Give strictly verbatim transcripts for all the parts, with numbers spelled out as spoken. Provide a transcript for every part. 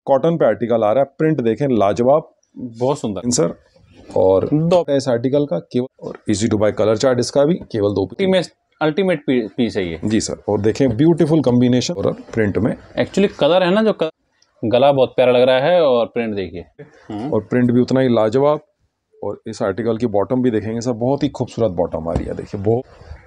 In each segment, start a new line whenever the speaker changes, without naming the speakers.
Cotton पे article आ रहा है। प्रिंट देखें लाजवाब,
बहुत सुंदर
सर। और दो इस आर्टिकल का केवल और easy to buy colour chart इसका भी केवल दो
पीस, अल्टीमेट पीस है ये
जी सर। और देखें ब्यूटीफुल कॉम्बिनेशन और प्रिंट में
एक्चुअली कलर है ना, जो कलर, गला बहुत प्यारा लग रहा है और प्रिंट देखिए
और प्रिंट भी उतना ही लाजवाब। और इस आर्टिकल की बॉटम भी देखेंगे सर, बहुत ही खूबसूरत बॉटम आ रही है। देखिए बहुत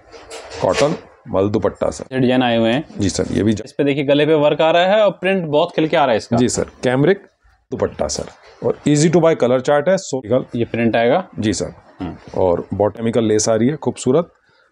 कॉटन मल दुपट्टा सर,
डिजाइन आए हुए हैं
जी सर। ये भी
इस पे देखिए गले पे वर्क आ रहा है और प्रिंट बहुत खिल के आ रहा है इसका
जी सर। कैमरिक दुपट्टा सर और easy to buy colour chart है। सो
ये प्रिंट आएगा
जी सर। और बॉटमिकल लेस आ रही है खूबसूरत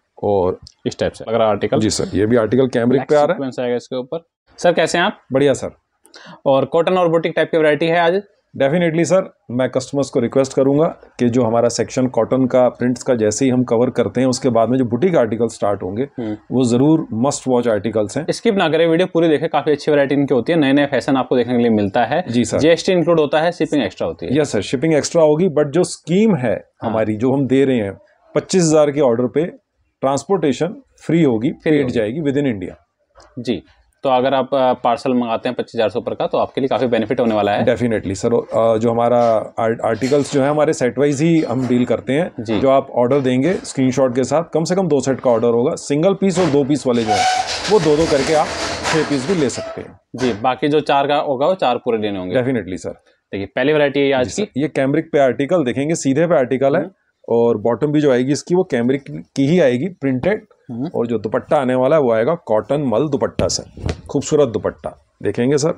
और
इस टाइप से लग रहा है आर्टिकल
जी सर। ये भी आर्टिकल कैमरिक पे आ रहा है
आएगा इसके ऊपर। सर कैसे हैं आप?
बढ़िया सर।
और कॉटन और बुटीक टाइप की वैरायटी है आज?
डेफिनेटली सर, मैं कस्टमर्स को रिक्वेस्ट करूंगा कि जो हमारा सेक्शन कॉटन का प्रिंट्स का जैसे ही हम कवर करते हैं, उसके बाद में जो बुटीक आर्टिकल स्टार्ट होंगे वो जरूर मस्ट वॉच आर्टिकल्स हैं।
स्किप ना करें, वीडियो पूरी देखें, काफी अच्छी वैरायटी इनकी होती है, नए नए फैशन आपको देखने के लिए मिलता है।
जी सर।
जीएसटी इंक्लूड होता है, शिपिंग एक्स्ट्रा होती है।
यस सर, शिपिंग एक्स्ट्रा होगी, बट जो स्कीम है हमारी जो हम दे रहे हैं पच्चीस हजार के ऑर्डर पे ट्रांसपोर्टेशन फ्री होगी, पेड जाएगी विद इन इंडिया
जी। तो अगर आप पार्सल मंगाते हैं पच्चीस हजार से ऊपर का, तो आपके लिए काफी बेनिफिट होने वाला है।
Definitely sir. जो हमारा आर्टिकल्स जो है हमारे सेट वाइज ही हम डील करते हैं। जो आप ऑर्डर देंगे स्क्रीनशॉट के साथ, कम से कम दो सेट का ऑर्डर होगा। सिंगल पीस और दो पीस वाले जो है वो दो दो करके आप छह पीस भी ले सकते हैं
जी। बाकी जो चार का होगा वो चार पूरे लेने होंगे।
Definitely sir.
देखिए पहली वैरायटी है आज की,
ये कैमरिक पे आर्टिकल देखेंगे, सीधे पे आर्टिकल है और बॉटम भी जो आएगी इसकी वो कैमरिक की ही आएगी प्रिंटेड। और जो दुपट्टा आने वाला है वो आएगा कॉटन मल दुपट्टा सर, खूबसूरत दुपट्टा देखेंगे सर।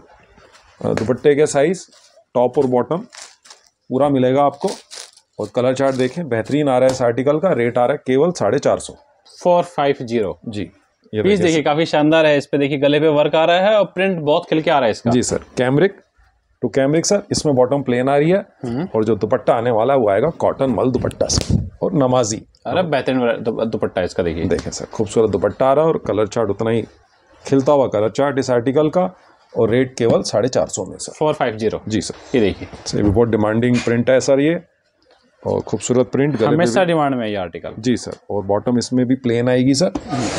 दुपट्टे के साइज टॉप और बॉटम पूरा मिलेगा आपको। और कलर चार्ट देखें, बेहतरीन आ रहा है इस आर्टिकल का। रेट आ रहा है केवल साढ़े चार सौ
फोर फाइव जीरो
जी।
ये पीस देखिए काफी शानदार है। इस पे देखिए गले पे वर्क आ रहा है और प्रिंट बहुत खिल के आ रहा है इसका
जी sir. Cambric to cambric sir, इसमें बॉटम प्लेन आ रही है और जो दुपट्टा आने वाला है वो आएगा कॉटन मल दुपट्टा सर और नमाजी।
अरे बेहतरीन दुपट्टा इसका देखिए,
देखें सर खूबसूरत दुपट्टा आ रहा है और कलर चार्ट उतना ही खिलता हुआ कलर चार्ट इस आर्टिकल का। और रेट केवल साढ़े चार सौ में सर,
फोर फाइव जीरो जी सर। ये देखिए
सर, ये भी बहुत डिमांडिंग प्रिंट है सर ये, और खूबसूरत प्रिंट
हमेशा डिमांड में ये आर्टिकल
जी सर। और बॉटम इसमें भी प्लेन आएगी सर।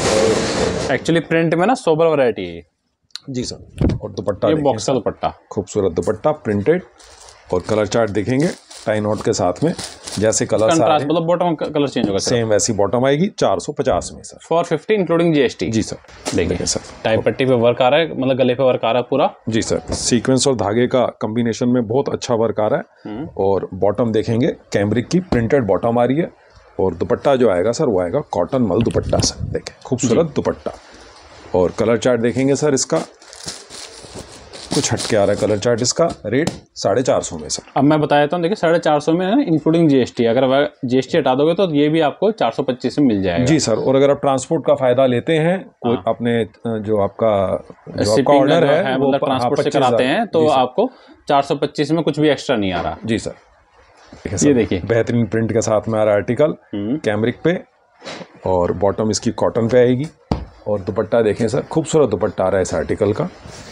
और एक्चुअली प्रिंट में ना सोबर वैरायटी है
जी सर। और दुपट्टा
ये बॉक्स का दुपट्टा,
खूबसूरत दुपट्टा प्रिंटेड। और कलर चार्ट देखेंगे टाई नॉट के साथ में, जैसे कलर
मतलब बॉटम कलर चेंज होगा
सेम वैसी बॉटम आएगी चार सौ पचास में sir,
four fifty including GST
जी सर।
देखिए सर टाई पट्टी पे वर्क आ रहा है, मतलब गले पे वर्क आ रहा है पूरा
जी सर। सीक्वेंस और धागे का कॉम्बिनेशन में बहुत अच्छा वर्क आ रहा है। और बॉटम देखेंगे कैमरिक की प्रिंटेड बॉटम आ रही है। और दुपट्टा जो आएगा सर वो आएगा कॉटन मल दुपट्टा सर, देखें खूबसूरत दुपट्टा। और कलर चार्ट देखेंगे सर, इसका कुछ हटके आ रहा है कलर चार्ट इसका। रेट साढ़े चार सौ में सर।
अब मैं बता देता हूँ, देखिए साढ़े चार सौ में है इंक्लूडिंग जीएसटी। अगर जीएसटी हटा दोगे तो ये भी आपको चार सौ पच्चीस में मिल जाएगा जी
सर। और अगर आप ट्रांसपोर्ट का फायदा लेते हैं कोई अपने जो आपका जो आपका ऑर्डर है, है वो
मतलब ट्रांसपोर्ट से कराते हैं तो आपको चार सौ पच्चीस में कुछ भी एक्स्ट्रा नहीं आ रहा जी
सर। ये देखिए बेहतरीन प्रिंट के साथ में आ रहा है आर्टिकल कैमरिक पे। और बॉटम इसकी कॉटन पे आएगी। और दुपट्टा देखें सर, खूबसूरत दुपट्टा आ रहा है इस आर्टिकल का,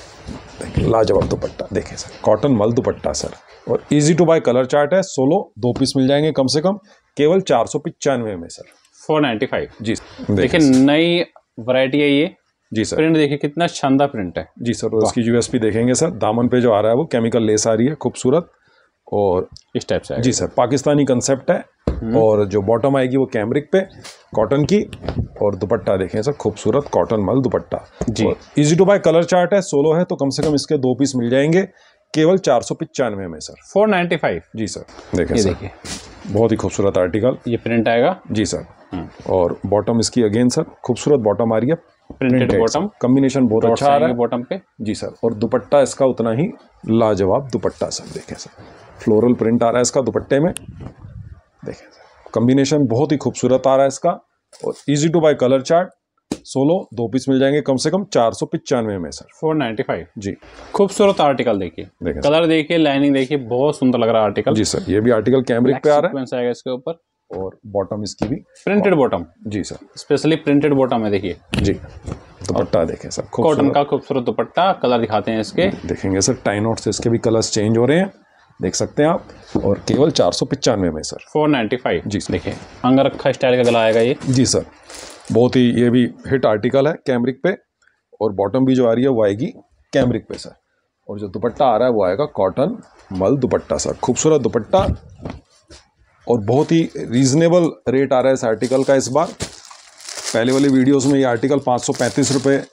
लाजवाब दुपट्टा देखें सर, कॉटन मल दुपट्टा सर। और easy to buy colour chart है, सोलो दो पीस मिल जाएंगे कम से कम, केवल चार सौ पचानवे में सर,
फोर नाइन्टी फाइव जी।
देखिए
नई वैरायटी है ये
जी सर।
प्रिंट देखिए कितना शानदार प्रिंट है
जी सर। और इसकी यूएसपी देखेंगे सर, दामन पे जो आ रहा है वो केमिकल लेस आ रही है खूबसूरत और
इस टाइप से
जी सर। पाकिस्तानी कंसेप्ट है। और जो बॉटम आएगी वो कैमरिक पे कॉटन की। और दुपट्टा देखें सर, खूबसूरत कॉटन मल दुपट्टा जी। Easy to buy colour chart है, सोलो है तो कम से कम इसके दो पीस मिल जाएंगे केवल चार सौ पचानवे में सर,
फोर नाइन्टी फाइव जी
सर। देखें सर देखिए बहुत ही खूबसूरत आर्टिकल,
ये प्रिंट आएगा जी
सर। और बॉटम इसकी अगेन सर खूबसूरत बॉटम आ रही है,
प्रिंटेड बॉटम,
कॉम्बिनेशन बहुत अच्छा आ रहा है
बॉटम पे जी सर।
और दुपट्टा इसका उतना ही लाजवाब दुपट्टा सर, देखें सर फ्लोरल प्रिंट आ रहा है इसका दुपट्टे में, देखें सर कॉम्बिनेशन बहुत ही खूबसूरत आ रहा है इसका। और easy to buy colour chart, solo दो पीस मिल जाएंगे कम से कम चार सौ पचानवे में सर,
फोर नाइन्टी फाइव
जी।
खूबसूरत आर्टिकल देखिए, कलर देखिए, लाइनिंग देखिए, बहुत सुंदर लग रहा है आर्टिकल जी
सर। ये भी आर्टिकल कैमरिक पे आ रहा है,
आएगा इसके ऊपर।
और बॉटम इसकी भी
प्रिंटेड बॉटम
जी सर,
स्पेशली प्रिंटेड बॉटम है देखिए जी।
दुपट्टा देखें सर,
कॉटन का खूबसूरत दुपट्टा, कलर दिखाते हैं इसके,
देखेंगे सर टाई नॉट से इसके भी कलर्स चेंज हो रहे हैं, देख सकते हैं आप। और केवल चार सौ पचानवे में सर,
फोर नाइन्टी फाइव
जी।
देखिए अंगरखा स्टाइल का गला आएगा ये
जी सर। बहुत ही ये भी हिट आर्टिकल है कैमरिक पे। और बॉटम भी जो आ रही है वो आएगी कैमरिक पे सर। और जो दुपट्टा आ रहा है वो आएगा कॉटन मल दुपट्टा सर, खूबसूरत दुपट्टा और बहुत ही रीजनेबल रेट आ रहा है इस आर्टिकल का। इस बार पहले वाली वीडियोस में ये आर्टिकल पाँच सौ पैंतीस रुपये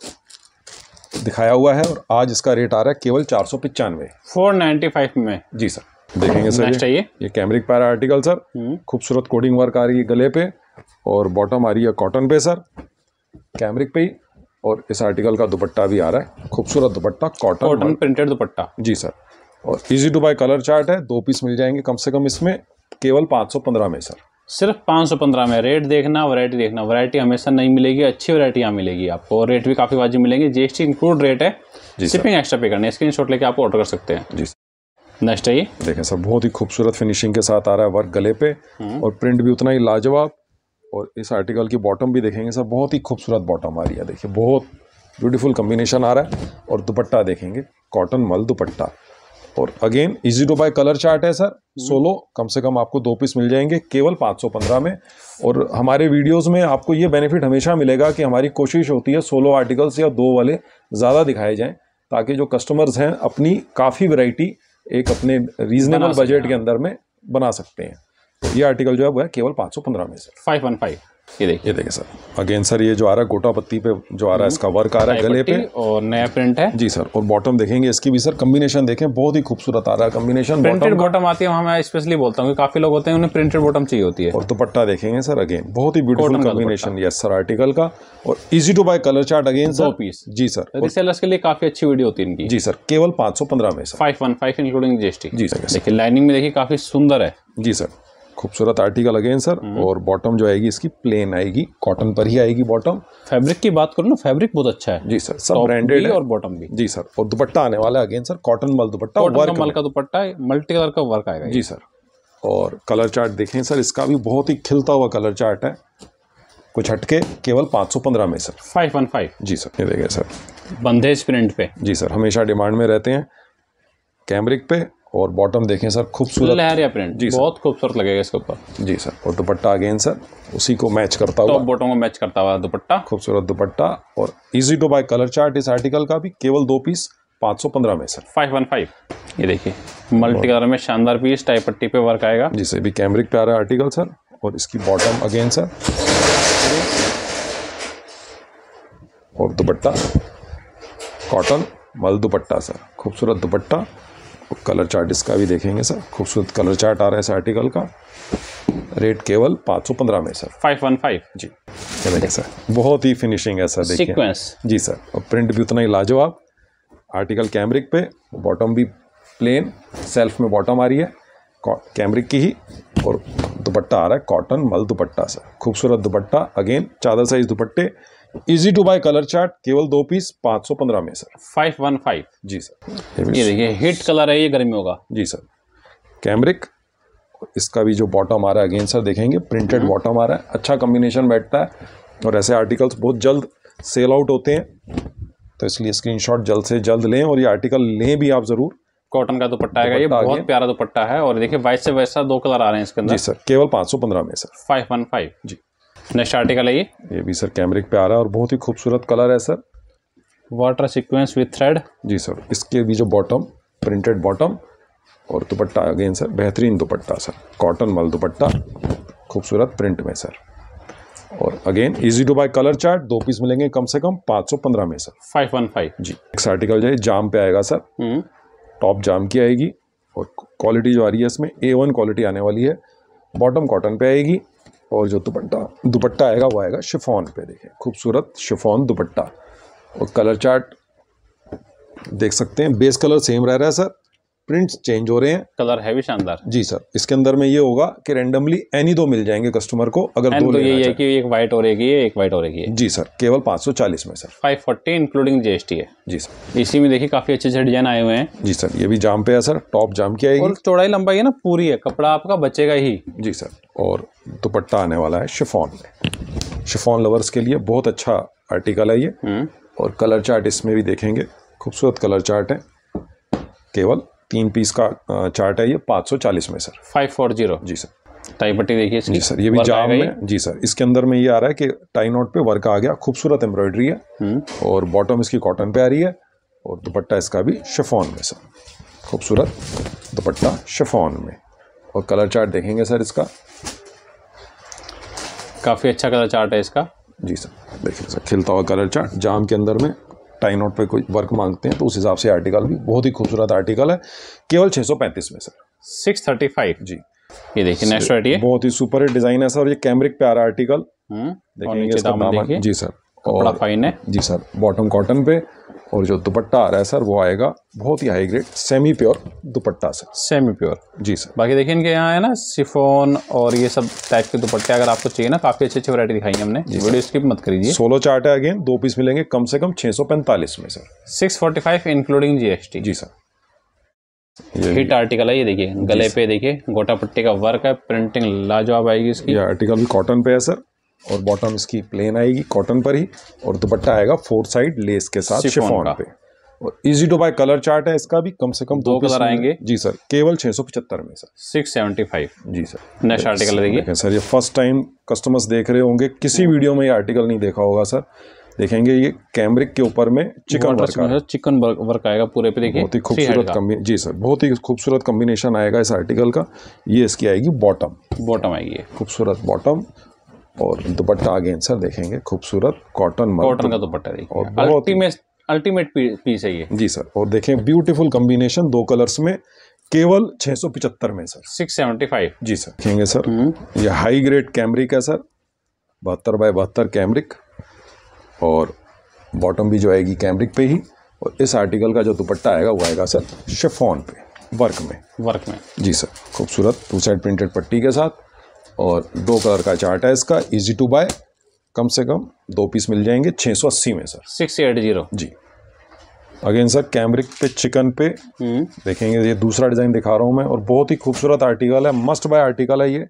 दिखाया हुआ है और आज इसका रेट आ रहा है केवल चार सौ पचानवे
फोर नाइन्टी फाइव में।
जी सर, देखेंगे सर ये, ये कैमरिक पैरा आर्टिकल सर, खूबसूरत कोडिंग वर्क आ रही है गले पे और बॉटम आ रही है कॉटन पे सर, कैमरिक पे ही। और इस आर्टिकल का दुपट्टा भी आ रहा है, खूबसूरत दुपट्टा कॉटन
कॉटन प्रिंटेड दुपट्टा।
जी सर, और easy to buy colour chart है, दो पीस मिल जाएंगे कम से कम इसमें, केवल पाँच सौ पंद्रह में सर,
सिर्फ पाँच सौ पंद्रह में। रेट देखना, वैरायटी देखना, वैरायटी हमेशा नहीं मिलेगी, अच्छी वैरायटी यहाँ मिलेगी आपको और रेट भी काफ़ी वाजिब मिलेंगे। जीएसटी इंक्लूड रेट है, शिपिंग एक्स्ट्रा पे करनी है, स्क्रीनशॉट लेके आप ऑर्डर कर सकते हैं।
जी
नेक्स्ट है ये,
देखें सर बहुत ही खूबसूरत फिनिशिंग के साथ आ रहा है वर्क गले पे और प्रिंट भी उतना ही लाजवाब। और इस आर्टिकल की बॉटम भी देखेंगे सर, बहुत ही खूबसूरत बॉटम आ रही है, देखिए बहुत ब्यूटीफुल कम्बिनेशन आ रहा है। और दुपट्टा देखेंगे कॉटन मल दुपट्टा और again easy to buy colour chart है सर, सोलो कम से कम आपको दो पीस मिल जाएंगे केवल पाँच सौ पंद्रह में। और हमारे वीडियोस में आपको ये बेनिफिट हमेशा मिलेगा कि हमारी कोशिश होती है सोलो आर्टिकल्स या दो वाले ज़्यादा दिखाए जाएं ताकि जो कस्टमर्स हैं अपनी काफ़ी वैरायटी एक अपने रीजनेबल बजट के अंदर में बना सकते हैं। ये आर्टिकल जो है वो है केवल पाँच सौ पंद्रह में सर,
फाइव वन फाइव। ये देखिए,
ये देखिए सर अगेन सर ये जो आ रहा है गोटा पत्ती पे जो आ रहा है इसका वर्क आ रहा है गले पे
और नया प्रिंट है।
जी सर, और बॉटम देखेंगे इसकी भी सर, कम्बिनेशन देखें बहुत ही खूबसूरत आ रहा है कम्बिनेशन।
प्रिंटेड बॉटम आती है, मैं स्पेशली बोलता हूँ कि काफी लोग होते हैं उन्हें प्रिंटेड बॉटम चाहिए होती है।
और दुपट्टा देखेंगे सर अगेन बहुत ही beautiful combination, yes sir article का। और easy to buy colour chart again sir,
दो पीस।
जी सर,
रीसेलर्स के लिए काफी अच्छी वीडियो होती है इनकी।
जी सर, केवल पाँच सौ पंद्रह में sir,
five one five including GST.
जी सर,
देखिए लाइनिंग में देखिए काफी सुंदर है।
जी सर, खूबसूरत आर्टिकल अगेन सर। और बॉटम जो आएगी इसकी प्लेन आएगी, कॉटन पर ही आएगी बॉटम।
फैब्रिक की बात करूँ ना, फैब्रिक बहुत अच्छा है।
जी सर, सब ब्रांडेड है
और बॉटम भी।
जी सर, और दुपट्टा आने वाला है अगेन सर कॉटन मल दुपट्टा,
वर्क मल का दुपट्टा, मल्टी कलर का वर्क आएगा।
जी सर, और कलर चार्ट देखें सर, इसका भी बहुत ही खिलता हुआ कलर चार्ट है, कुछ हटके केवल पाँच सौ पंद्रह में सर,
फाइव वन फाइव।
जी सर, ये देखिए सर
बंदेज प्रिंट पे।
जी सर, हमेशा डिमांड में रहते हैं कैमरिक पे। और बॉटम देखें सर खूबसूरत
लहरिया प्रिंट, जी बहुत खूबसूरत लगेगा इसके ऊपर।
जी सर, और दुपट्टा अगेन सर उसी को मैच करता हुआ,
टॉप बॉटम को मैच करता हुआ दुपट्टा,
खूबसूरत दुपट्टा। और easy to buy colour chart इस आर्टिकल का भी केवल दो पीस पाँच सौ पंद्रह में सर,
फाइव वन फाइव। ये देखिए मल्टी कलर में शानदार पीस, टाई पट्टी पे वर्क आएगा,
जिसे भी कैमरिक पे आ रहा है आर्टिकल सर। और इसकी बॉटम अगेन सर और दुपट्टा कॉटन मल दुपट्टा सर, खूबसूरत दुपट्टा। और कलर चार्ट इसका भी देखेंगे सर, खूबसूरत कलर चार्ट आ रहा है इस आर्टिकल का, रेट केवल पाँच सौ पंद्रह में सर,
फाइव वन फाइव।
जी ये देखिए सर, बहुत ही फिनिशिंग है सर, देखिए
सीक्वेंस।
जी सर, और प्रिंट भी उतना ही लाजवाब। आर्टिकल कैमरिक पे, बॉटम भी प्लेन सेल्फ में बॉटम आ रही है कैमरिक की ही। और दुपट्टा आ रहा है कॉटन मल दुपट्टा सर, खूबसूरत दुपट्टा अगेन, चादर साइज दुपट्टे। Easy to buy colour chart केवल दो पीस पाँच सौ पंद्रह में सर,
फाइव वन फाइव।
जी सर,
ये देखिए हिट कलर है ये गर्मियों का।
जी सर, कैमरिक। इसका भी जो बॉटम आ रहा है अगेन सर देखेंगे, प्रिंटेड बॉटम आ रहा है, अच्छा कॉम्बिनेशन बैठता है। और ऐसे आर्टिकल्स बहुत जल्द सेल आउट होते हैं, तो इसलिए स्क्रीनशॉट जल्द से जल्द लें और ये आर्टिकल लें भी आप ज़रूर।
कॉटन का दुपट्टा आएगा, ये बहुत प्यारा दुपट्टा है। और देखिए वाइट से वैसा दो कलर आ रहे हैं इसके अंदर।
जी सर, केवल पाँच सौ पंद्रह में सर,
फाइव वन फाइव।
जी
नेक्स्ट आर्टिकल है ये
ये भी सर कैमरिक पे आ रहा है और बहुत ही खूबसूरत कलर है sir,
water sequence with thread.
जी सर, इसके भी जो बॉटम प्रिंटेड बॉटम और दुपट्टा अगेन सर बेहतरीन दुपट्टा सर, कॉटन मल दुपट्टा, खूबसूरत प्रिंट में सर। और again easy to buy colour chart, दो पीस मिलेंगे कम से कम पाँच सौ पंद्रह में सर,
फाइव वन फाइव।
जी नेक्स्ट आर्टिकल जो है जाम पे आएगा सर, टॉप जाम की आएगी और क्वालिटी जो आ रही है इसमें ए वन क्वालिटी आने वाली है। बॉटम कॉटन पे आएगी और जो दुपट्टा दुपट्टा आएगा वो आएगा शिफॉन पे, देखिए खूबसूरत शिफॉन दुपट्टा। और कलर चार्ट देख सकते हैं, बेस कलर सेम रह रहा है सर, प्रिंट्स चेंज हो रहे हैं,
कलर है भी शानदार।
जी सर, इसके अंदर में ये होगा कि रैंडमली एनी दो मिल जाएंगे कस्टमर को अगर दो
तो
लेना
ये है कि एक वाइट और एक ये एक वाइट और एक ये।
जी सर, केवल पाँच सौ चालीस में sir,
five forty including GST है।
जी सर,
इसी में देखिए काफी अच्छे अच्छे डिजाइन आए हुए हैं।
जी सर, ये भी जाम पे है सर, टॉप जाम की आएगी
और चौड़ाई लंबाई है ना पूरी है, कपड़ा आपका बचेगा ही।
जी सर, और दुपट्टा आने वाला है शिफॉन में। शिफॉन लवर्स के लिए बहुत अच्छा आर्टिकल है ये। और कलर चार्ट इसमें भी देखेंगे, खूबसूरत कलर चार्ट है, केवल तीन पीस का चार्ट है ये, पाँच सौ चालीस में सर,
फाइव फोर जीरो।
जी सर,
टाई पट्टी देखिए इसकी।
जी सर, ये भी जाम में। जी सर, इसके अंदर में ये आ रहा है कि टाई नॉट पे वर्क आ गया, खूबसूरत एम्ब्रॉयडरी है। और बॉटम इसकी कॉटन पे आ रही है और दुपट्टा इसका भी शिफॉन में सर, खूबसूरत दुपट्टा शिफॉन में। और कलर चार्ट देखेंगे सर इसका,
काफ़ी अच्छा कलर चार्ट है इसका।
जी सर, देखिए सर खिलता हुआ कलर चार्ट, जाम के अंदर में टाई नॉट पे कोई वर्क मांगते हैं तो उस हिसाब से आर्टिकल भी बहुत ही खूबसूरत आर्टिकल है, केवल छः सौ पैंतीस में सर,
सिक्स थर्टी फाइव।
जी
ये देखिए नेक्स्ट वैरायटी है,
बहुत ही सुपर हिट डिजाइन है सर। और ये कैमरिक पे आ रहा आर्टिकल,
हम्म,
देखेंगे इसका दामन, जी सर,
बड़ा फाइन है,
जी सर, बॉटम कॉटन पे। और जो दुपट्टा आ रहा है सर वो आएगा बहुत ही हाई ग्रेड सेमी प्योर दुपट्टा सर,
सेमी प्योर।
जी सर।
बाकी देखिए इनके यहाँ है ना सिफोन और ये सब टाइप के दुपट्टे अगर आपको चाहिए ना, काफ़ी अच्छी अच्छी वैरायटी दिखाई है हमने, वीडियो स्किप मत करिए।
सोलो चार्ट है, अगेन दो पीस मिलेंगे कम से कम छः सौ पैंतालीस में sir,
six forty five including GST.
जी सर।
हिट आर्टिकल है ये, देखिए गले पे देखिए गोटा पट्टी का वर्क है, प्रिंटिंग लाजवाब आएगी इसकी।
ये आर्टिकल भी कॉटन पे है सर, और बॉटम इसकी प्लेन आएगी कॉटन पर ही, और दुपट्टा आएगा फोर साइड लेस के साथ शिफॉन पे। और easy to buy colour chart है इसका भी, कम से कम
दो कलर आएंगे,
जी सर, केवल छः सौ पचहत्तर में सर,
सिक्स सेवेंटी फाइव।
जी सर।
नेक्स्ट आर्टिकल देखिए
सर, ये फर्स्ट टाइम कस्टमर्स देख रहे होंगे, किसी वीडियो में ये आर्टिकल नहीं देखा होगा सर। देखेंगे ये कैमरिक के ऊपर में चिकन वर्क,
चिकन वर्क आएगा पूरे पे, देखिए
बहुत ही खूबसूरत कम्बी, जी सर, बहुत ही खूबसूरत कॉम्बिनेशन आएगा इस आर्टिकल का। ये इसकी आएगी बॉटम,
बॉटम आएगी खूबसूरत
बॉटम। और दुपट्टा अगेन सर देखेंगे खूबसूरत कॉटन
कॉटन का दुपट्टा देखिए, और अल्टीमेट अल्टीमेट पीस है ये,
जी सर। और देखें ब्यूटीफुल कॉम्बिनेशन दो कलर्स में, केवल छः सौ पचहत्तर में सर,
सिक्स सेवेंटी फाइव।
जी सर। देखेंगे सर ये हाई ग्रेड कैमरिक है सर, बहत्तर बाय बहत्तर कैमरिक, और बॉटम भी जो आएगी कैमरिक पे ही। और इस आर्टिकल का जो दुपट्टा आएगा वो आएगा सर शिफॉन पे वर्क में,
वर्क में,
जी सर, खूबसूरत टू साइड प्रिंटेड पट्टी के साथ। और दो कलर का चार्ट है इसका, इजी टू बाय, कम से कम दो पीस मिल जाएंगे छः सौ अस्सी में सर,
सिक्स एट जीरो।
जी। अगेन सर कैमरिक पे चिकन पे देखेंगे, ये दूसरा डिज़ाइन दिखा रहा हूँ मैं, और बहुत ही खूबसूरत आर्टिकल है, मस्ट बाय आर्टिकल है ये,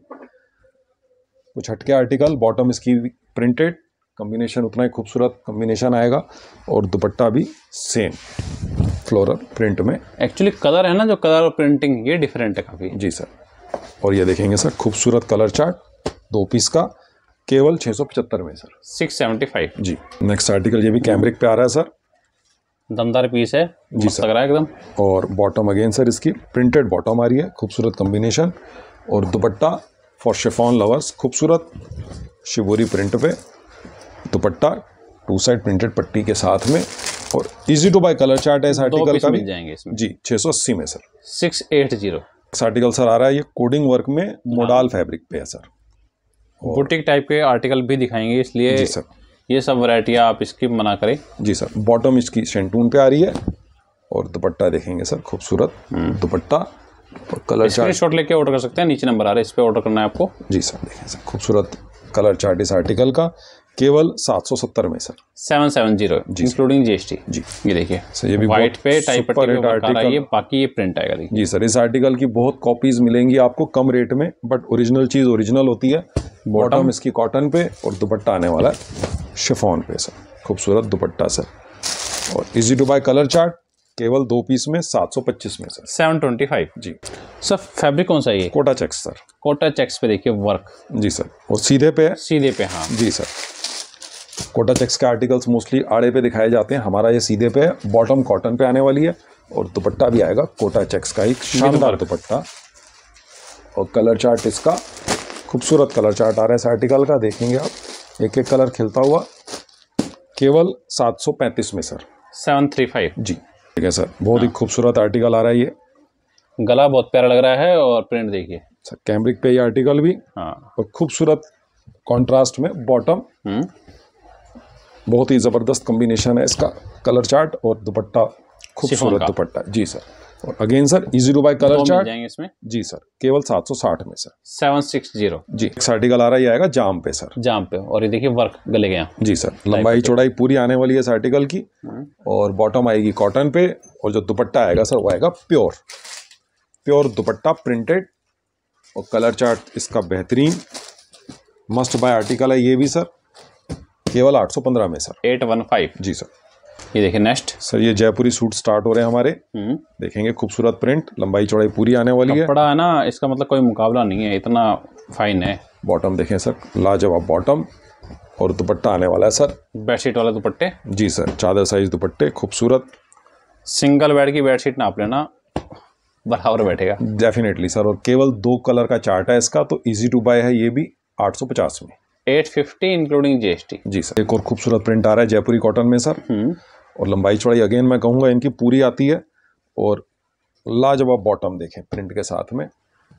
कुछ हटके आर्टिकल। बॉटम इसकी प्रिंटेड, कॉम्बिनेशन उतना ही खूबसूरत कॉम्बिनेशन आएगा, और दुपट्टा भी सेम फ्लोरल प्रिंट में।
एक्चुअली कलर है ना, जो कलर और प्रिंटिंग ये डिफरेंट है काफ़ी,
जी सर। और ये देखेंगे सर खूबसूरत कलर चार्ट दो पीस का, केवल छः सौ पचहत्तर में सर,
सिक्स सेवेंटी फाइव।
जी। नेक्स्ट आर्टिकल ये भी कैमरिक पे आ रहा है सर,
दमदार पीस है,
जी सर,
लग रहा है एकदम।
और बॉटम अगेन सर इसकी प्रिंटेड बॉटम आ रही है, खूबसूरत कॉम्बिनेशन। और दुपट्टा फॉर शिफॉन लवर्स, खूबसूरत शिवोरी प्रिंट पे दुपट्टा, टू साइड प्रिंटेड पट्टी के साथ में। और easy to buy colour chart है इस आर्टिकल का भी,
मिल जाएंगे इसमें,
जी, छः सौ अस्सी में सर,
सिक्स एट जीरो।
इस आर्टिकल सर आ रहा है ये कोडिंग वर्क में मोडाल फैब्रिक पे है सर,
बुटीक टाइप के आर्टिकल भी दिखाएंगे, इसलिए
जी सर
ये सब वैरायटियाँ आप स्किप मना करें।
जी सर। बॉटम इसकी शेंटून पे आ रही है, और दुपट्टा देखेंगे सर खूबसूरत दुपट्टा। और कलर चार्ट
शॉट लेके ऑर्डर कर सकते हैं, नीचे नंबर आ रहा है, इस पे ऑर्डर करना है आपको।
जी सर, देखें सर खूबसूरत कलर चार्ट इस आर्टिकल का, केवल सात सौ सत्तर में sir,
seven seven zero including GST.
जी,
ये देखिए
सर, ये भी
व्हाइट पे टाइप पट्टी पे वर्क आ रहा है,
आर्टिकल,
बाकी ये प्रिंट आएगा देखिए।
जी सर। इस आर्टिकल की बहुत कॉपीज मिलेंगी आपको कम रेट में, बट ओरिजिनल चीज़ ओरिजिनल होती है। बॉटम इसकी कॉटन पे, और दुपट्टा आने वाला है शिफॉन पे सर, खूबसूरत दुपट्टा सर। और easy to buy colour chart, केवल दो पीस में सात सौ पच्चीस में सर,
सेवन ट्वेंटी फाइव।
जी
सर फैब्रिक कौन सा है ये?
Kota checks sir,
Kota checks पे देखिए वर्क,
जी सर, और सीधे पे है,
सीधे पे, हाँ
जी सर। कोटा चेक्स के आर्टिकल्स मोस्टली आड़े पे दिखाए जाते हैं, हमारा ये सीधे पे है, बॉटम कॉटन पे आने वाली है, और दुपट्टा भी आएगा कोटा चेक्स का एक शानदार दुपट्टा। और कलर चार्ट इसका खूबसूरत कलर चार्ट आ रहा है इस आर्टिकल का, देखेंगे आप एक एक कलर खिलता हुआ, केवल सात सौ पैंतीस में सर,
सेवन थ्री फाइव।
जी ठीक है सर, बहुत ही खूबसूरत आर्टिकल आ रहा है ये,
गला बहुत प्यारा लग रहा है, और प्रिंट देखिए
सर कैमरिक पे ये आर्टिकल भी,
हाँ,
और खूबसूरत कॉन्ट्रास्ट में बॉटम, बहुत ही ज़बरदस्त कॉम्बिनेशन है इसका कलर चार्ट, और दुपट्टा खूबसूरत दुपट्टा, जी सर। और again sir easy to buy colour chart
इसमें,
जी सर, केवल सात सौ साठ में सर,
सेवन सिक्स जीरो।
जी। एक आर्टिकल आ रहा है, ये आएगा जाम पे सर,
जाम पे, और ये देखिए वर्क गले गया, जी
सर। लंबाई चौड़ाई पूरी आने वाली है इस आर्टिकल की, और बॉटम आएगी कॉटन पे, और जो दुपट्टा आएगा सर वो आएगा प्योर प्योर दुपट्टा प्रिंटेड। और कलर चार्ट इसका बेहतरीन मस्ट बाय आर्टिकल है ये भी सर, केवल आठ सौ पंद्रह में सर,
एट वन फाइव।
जी सर।
ये देखिए नेक्स्ट
सर, ये जयपुरी सूट स्टार्ट हो रहे हैं हमारे, देखेंगे खूबसूरत प्रिंट, लंबाई चौड़ाई पूरी आने वाली है,
कपड़ा है ना इसका मतलब कोई मुकाबला नहीं है, इतना फाइन है।
बॉटम देखें सर, लाजवाब बॉटम, और दुपट्टा आने वाला है सर
बेडशीट वाले दुपट्टे,
जी सर, चादर साइज दुपट्टे, खूबसूरत
सिंगल बेड की बेडशीट नाप लेना, बराबर बैठेगा
डेफिनेटली सर। और केवल दो कलर का चार्ट है इसका, तो इजी टू बाय है ये भी आठ सौ पचास में,
एट फिफ्टी इंक्लूडिंग जीएसटी।
जी सर। एक और खूबसूरत प्रिंट आ रहा है जयपुरी कॉटन में सर, और लंबाई चौड़ाई अगेन मैं कहूँगा इनकी पूरी आती है, और लाजवाब बॉटम देखें प्रिंट के साथ में,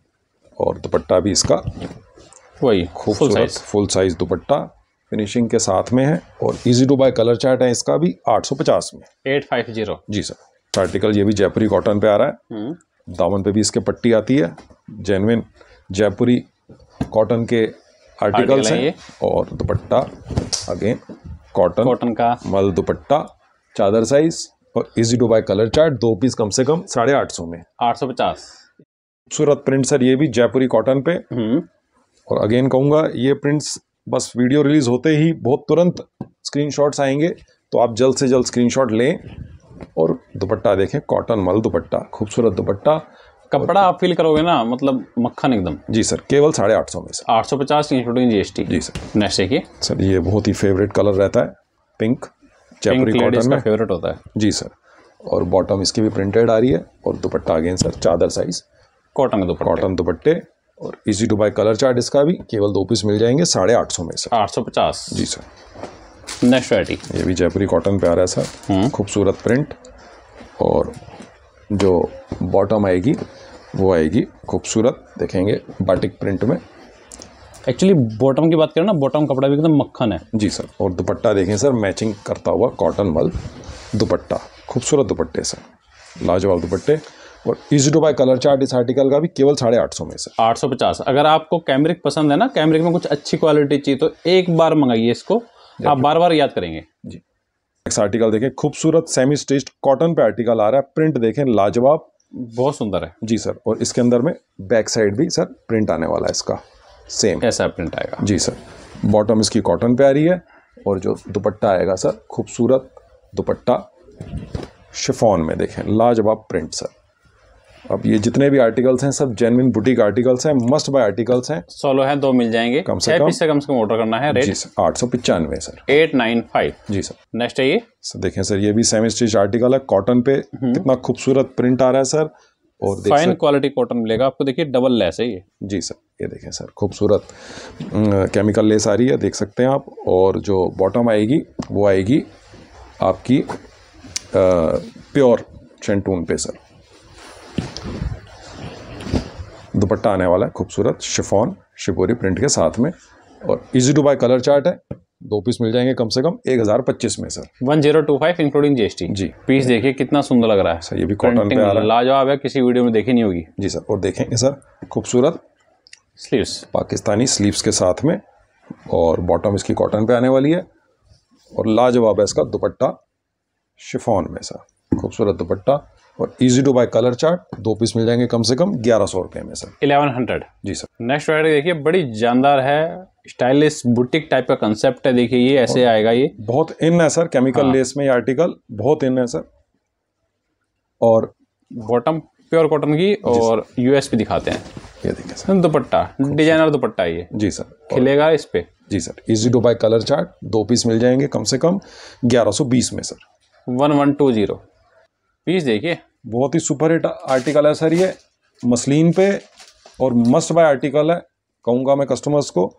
और दुपट्टा भी इसका
वही
खूबसूरत फुल साइज दुपट्टा फिनिशिंग के साथ में है, और easy to buy colour chart है इसका भी आठ सौ पचास में,
एट फाइव जीरो।
जी सर। आर्टिकल ये भी जयपुरी कॉटन पे आ रहा है, दामन पे भी इसके पट्टी आती है, जेन्युइन जयपुरी कॉटन के आर्टिकल्स हैं, और दुपट्टा अगेन कॉटन
कॉटन का
मल दुपट्टा, चादर साइज, और easy to buy colour chart, दो पीस कम से कम साढ़े आठ सौ में,
आठ सौ पचास।
खूबसूरत प्रिंट सर ये भी जयपुरी कॉटन पे, और अगेन कहूँगा ये प्रिंट्स बस वीडियो रिलीज होते ही बहुत तुरंत स्क्रीनशॉट्स आएंगे, तो आप जल्द से जल्द स्क्रीनशॉट लें। और दुपट्टा देखें, कॉटन मल दुपट्टा, खूबसूरत दुपट्टा,
कपड़ा आप फील करोगे ना, मतलब मक्खन एकदम।
जी सर, केवल साढ़े आठ सौ में सर,
आठ सौ पचास इंक्लूडिंग जीएसटी।
जी सर।
नेक्स्ट देखिए
सर, ये बहुत ही फेवरेट कलर रहता है, पिंक जयपुरी कॉटन में,
फेवरेट होता है
जी सर। और बॉटम इसकी भी प्रिंटेड आ रही है, और दुपट्टा अगेन सर चादर साइज
कॉटन दुपट्टे
कॉटन दुपट्टे, और easy to buy colour chart इसका भी केवल दो पीस मिल जाएंगे साढ़े आठ सौ में सर,
आठ सौ पचास।
जी सर।
नेक्स्ट वैरायटी
ये भी जयपुरी कॉटन पे आ रहा है सर, खूबसूरत प्रिंट, और जो बॉटम आएगी वो आएगी खूबसूरत, देखेंगे बाटिक प्रिंट में।
एक्चुअली बॉटम की बात करें ना, बॉटम कपड़ा भी एकदम मक्खन है,
जी सर। और दुपट्टा देखें सर, मैचिंग करता हुआ कॉटन मल दुपट्टा, खूबसूरत दुपट्टे सर, लाजवाब दुपट्टे, और easy to buy colour chart इस आर्टिकल का भी केवल साढ़े आठ सौ में सर,
आठ सौ पचास। अगर आपको कैमरिक पसंद है ना, कैमरिक में कुछ अच्छी क्वालिटी चाहिए, तो एक बार मंगाइए इसको, आप बार बार याद करेंगे
जी। नेक्स्ट आर्टिकल देखें, खूबसूरत सेमी स्टिच्ड कॉटन पे आर्टिकल आ रहा है, प्रिंट देखें लाजवाब,
बहुत सुंदर है,
जी सर। और इसके अंदर में बैक साइड भी सर प्रिंट आने वाला है इसका, सेम
ऐसा प्रिंट आएगा,
जी सर। बॉटम इसकी कॉटन पे आ रही है, और जो दुपट्टा आएगा सर, खूबसूरत दुपट्टा शिफॉन में, देखें लाजवाब प्रिंट सर। अब ये जितने भी आर्टिकल्स हैं सब जेन्युइन बुटीक आर्टिकल्स हैं, मस्ट बाय आर्टिकल्स हैं,
सोलो है, दो मिल जाएंगे,
कम से कम
पीस से कम से कम ऑर्डर करना है। रेट
जी सर आठ सौ पचानवे सर,
एट नाइन फाइव,
जी सर।
नेक्स्ट है ये
सर, देखें सर ये भी सेमी स्टिच आर्टिकल है, कॉटन पे कितना खूबसूरत प्रिंट आ रहा है सर, और
फाइन क्वालिटी कॉटन मिलेगा आपको, देखिए डबल लेस है ये,
जी सर। ये देखें सर, खूबसूरत केमिकल लेस आ रही है, देख सकते हैं आप। और जो बॉटम आएगी वो आएगी आपकी प्योर शेंटून पे सर, दुपट्टा आने वाला है खूबसूरत शिफॉन शिपोरी प्रिंट के साथ में, और easy to buy colour chart है, दो पीस मिल जाएंगे कम से कम एक हज़ार पच्चीस में sir,
one zero two five including GST.
जी।
पीस देखिए कितना सुंदर लग रहा है
सर, ये भी कॉटन पे आ रहा है,
लाजवाब है, किसी वीडियो में देखी नहीं होगी,
जी सर। और देखेंगे सर खूबसूरत
स्लीव्स
पाकिस्तानी स्लीव्स के साथ में, और बॉटम इसकी कॉटन पे आने वाली है, और लाजवाब है इसका दुपट्टा शिफॉन में सर, खूबसूरत दुपट्टा, और easy to buy colour chart, दो पीस मिल जाएंगे कम से कम ग्यारह सौ रुपये में सर,
इलेवन हंड्रेड,
जी सर।
नेक्स्ट वैरायटी देखिए, बड़ी जानदार है, स्टाइलिश बुटीक टाइप का कंसेप्ट है, देखिए ये ऐसे आएगा, ये
बहुत इन है सर, केमिकल हाँ। लेस में ये आर्टिकल बहुत इन है सर, और
बॉटम प्योर कॉटन की, और यूएस भी दिखाते हैं,
ये देखिए सर,
दुपट्टा डिजाइनर दुपट्टा ये,
जी सर,
खिलेगा इस पे,
जी sir. Easy to buy colour chart, दो पीस मिल जाएंगे कम से कम ग्यारह सौ बीस में sir,
one one two zero. Piece देखिए,
बहुत ही सुपर हिट आर्टिकल है सर, ये मसलिन पे, और मस्ट बाय आर्टिकल है, कहूँगा मैं कस्टमर्स को।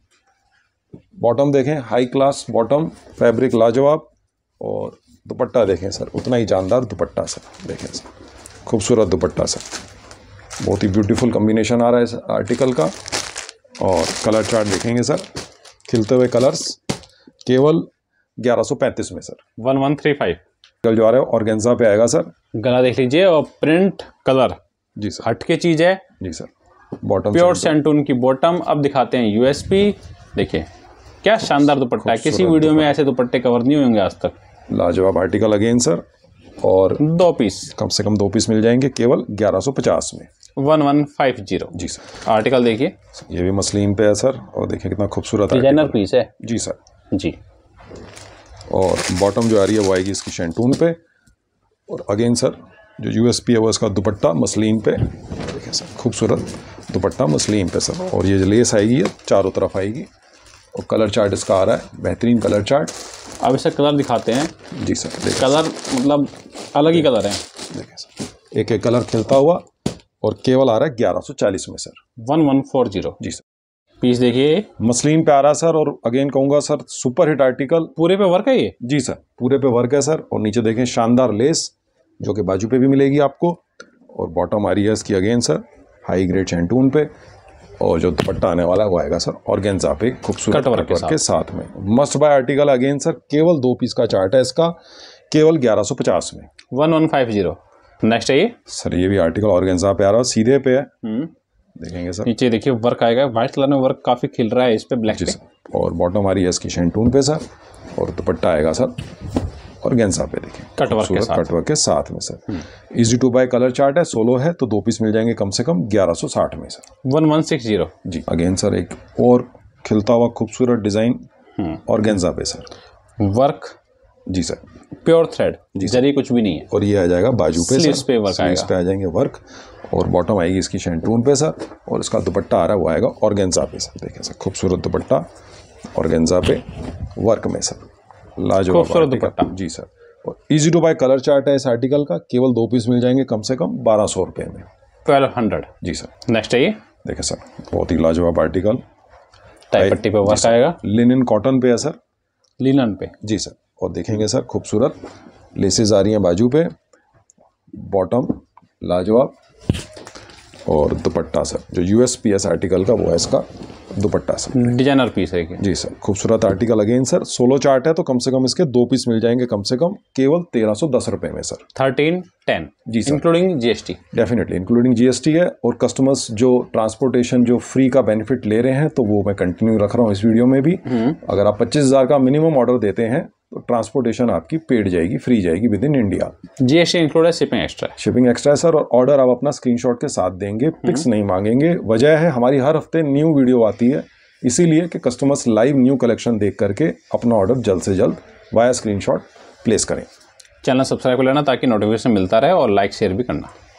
बॉटम देखें, हाई क्लास बॉटम, फैब्रिक लाजवाब, और दुपट्टा देखें सर, उतना ही जानदार दुपट्टा सर, देखें सर, खूबसूरत दुपट्टा सर, बहुत ही ब्यूटीफुल कॉम्बिनेशन आ रहा है इस आर्टिकल का। और कलर चार्ट देखेंगे सर, खिलते हुए कलर्स, केवल ग्यारह सौ पैंतीस में sir,
one one three five.
कल जो आ रहा है ऑर्गेन्जा पे आएगा सर,
गला देख लीजिए, और प्रिंट कलर,
जी सर,
हटके चीज है,
जी सर। बॉटम
प्योर शेंटून की बॉटम। अब दिखाते हैं यूएसपी, देखिए क्या शानदार दुपट्टा है, किसी वीडियो में ऐसे दुपट्टे कवर नहीं होंगे आज तक,
लाजवाब आर्टिकल अगेन सर, और
दो पीस
कम से कम दो पीस मिल जाएंगे केवल ग्यारह सौ पचास में,
वन वन फाइव जीरो,
जी सर।
आर्टिकल देखिए,
ये भी मसलिन पे है सर, और देखिए कितना खूबसूरत
डिजाइनर पीस है,
जी सर,
जी।
और बॉटम जो आ रही है वो आएगी इसकी शेंटून पे, और अगेन सर जो यूएसपी है वो इसका दुपट्टा मसलिन पे, देखिए सर, खूबसूरत दुपट्टा मसलिन पे सर, और ये जो लेस आएगी ये चारों तरफ आएगी, और कलर चार्ट इसका आ रहा है, बेहतरीन कलर चार्ट।
अब इसे कलर दिखाते हैं,
जी सर। देखिए
कलर मतलब अलग ही कलर है।
देखिए सर, एक एक कलर खिलता हुआ और केवल आ रहा है ग्यारह सौ चालीस में sir.
One one four zero.
जी सर।
पीस देखिए,
मसलिन पे आ रहा सर, और अगेन कहूंगा सर सुपर हिट आर्टिकल।
पूरे पे वर्क है ये।
जी सर, पूरे पे वर्क है सर। और नीचे देखें शानदार लेस जो कि बाजू पे भी मिलेगी आपको, और बॉटम आ रही है इसकी again sir high grade shantung पे, और जो दुपट्टा आने वाला है वो आएगा सर ऑर्गेन्जा पे खूबसूरत
कटवर्क के,
के साथ में। Must buy article again sir, केवल दो पीस का चार्ट है इसका, केवल ग्यारह सौ पचास में।
One one five zero. Next है ये
सर, ये भी आर्टिकल ऑर्गेन्जा पे आ रहा है, सीधे पे है, देखेंगे सर।
नीचे देखिए वर्क आएगा, व्हाइट कलर में वर्क काफी खिल रहा है इस पे ब्लैक पे।
और बॉटम आ रही है इसकी शैंटून पे सर, और दुपट्टा आएगा सर ऑर्गेन्जा पे, देखिए
कटवर्क के साथ
कटवर्क के साथ में sir. Easy to buy colour chart है, सोलो है तो दो पीस मिल जाएंगे कम से कम ग्यारह सौ साठ में sir.
One one six zero.
जी अगेन सर एक और खिलता हुआ खूबसूरत डिजाइन ऑर्गेन्जा पे सर,
वर्क
जी सर
प्योर थ्रेड, जरी कुछ भी नहीं है।
और ये आ जाएगा बाजू पे
स्लीव्स
सर,
पे वर्क
स्लीव्स
आएगा।
पे आ जाएंगे वर्क, और बॉटम आएगी इसकी शैंटून पे सर, और इसका दुपट्टा आ रहा है वो आएगा ऑर्गेन्जा पे सर। देखिए सर खूबसूरत दुपट्टा ऑर्गेन्जा पे वर्क में सर, लाजवाब
खूबसूरत दुपट्टा।
जी सर। और easy to buy colour chart है इस आर्टिकल का, केवल दो पीस मिल जाएंगे कम से कम बारह सौ रुपये में,
ट्वेल्व हंड्रेड।
जी सर।
नेक्स्ट है ये,
देखिए सर बहुत ही लाजवाब आर्टिकल,
टाई पट्टी पे वर्क आएगा,
लिनन कॉटन पे है सर,
लिनन पे।
जी सर। और देखेंगे सर खूबसूरत लेसेस आ रही हैं बाजू पे, बॉटम लाजवाब, और दुपट्टा सर जो यूएसपीएस आर्टिकल का वो है इसका दुपट्टा सर,
डिजाइनर पीस है ये।
जी सर। खूबसूरत article again sir, solo chart है तो कम से कम इसके दो पीस मिल जाएंगे कम से कम केवल तेरह सौ दस रुपये में सर।
थर्टीन टेन
जी sir,
including GST.
Definitely including GST है। और कस्टमर्स जो ट्रांसपोर्टेशन जो फ्री का बेनिफिट ले रहे हैं तो वो मैं कंटिन्यू रख रहा हूँ इस वीडियो में भी। अगर आप पच्चीस हज़ार का मिनिमम ऑर्डर देते हैं तो ट्रांसपोर्टेशन आपकी पेड जाएगी, फ्री जाएगी within India.
GST include है, शिपिंग एक्स्ट्रा है।
शिपिंग एक्स्ट्रा है सर। और ऑर्डर आप अपना स्क्रीनशॉट के साथ देंगे, पिक्स नहीं मांगेंगे। वजह है हमारी हर हफ्ते न्यू वीडियो आती है, इसीलिए कि कस्टमर्स लाइव न्यू कलेक्शन देख करके अपना ऑर्डर जल्द से जल्द वाया स्क्रीनशॉट प्लेस करें।
चैनल सब्सक्राइब कर लेना ताकि नोटिफिकेशन मिलता रहे, और लाइक शेयर भी करना।